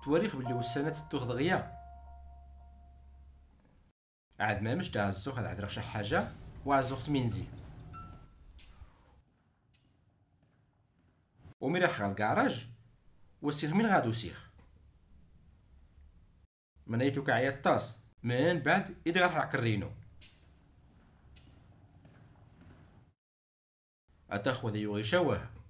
تواريخ بلي وسانات التوخ دغيا عاد ما مش تاع الزوخ هاد عاد شي حاجه وعزوخ سمينزي ومي راح الكراج وسيخ من غادو سيخ منيتو كعيا طاس من بعد إذا راح كرينو أتاخذ يوغي شواه